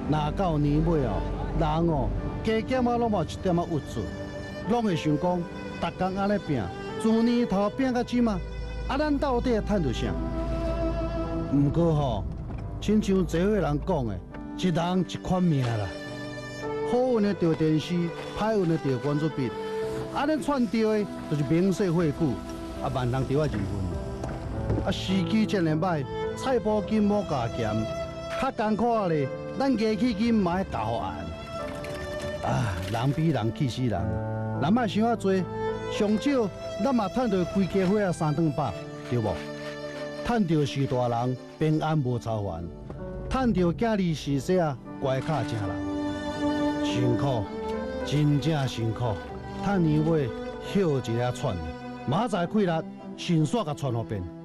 若到年尾哦，人哦加减啊拢无一点仔郁准，拢会想讲，逐工安尼拼，自年头拼到即嘛，咱到底赚到啥？毋过吼，亲像社会人讲的，一人一款命啦。好运的着电视，歹运的着关注笔，安尼串到的就是名声惠顾，万人着啊二分。时机真个歹，菜脯金莫加咸，较艰苦咧，咱加起金嘛要交案。人比人气死人，人莫想遐多，上少咱嘛赚到规家伙啊3顿饱，对无？赚到是大人，平安无操烦；赚到囝儿是细啊，乖巧正人。辛苦，真正辛苦。趁年尾休一个喘，明仔载开力，迅速甲喘好变。